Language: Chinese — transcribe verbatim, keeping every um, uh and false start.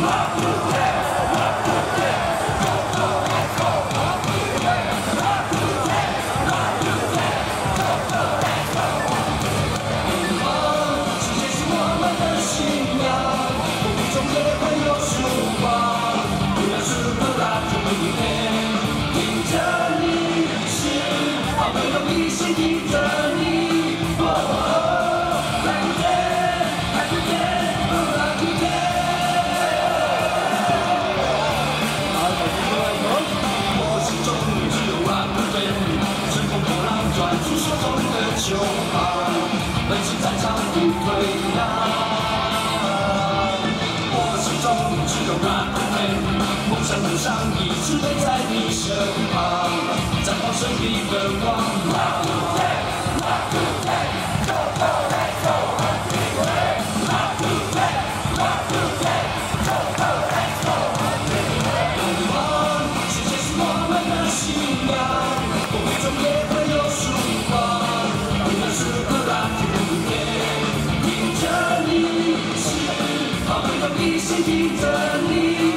就好，奔驰战场不退让。我心中只有 Rock and Roll， 梦想路上一直陪在你身旁，绽放胜利的光芒。Rock and Roll， Go go let's go， Rock and Roll， Rock and Roll， Go go let's go， 勇往世界是我们的信仰，风雨中也会有曙光。 是个蓝天无边，迎着你，是好朋友一起听着你。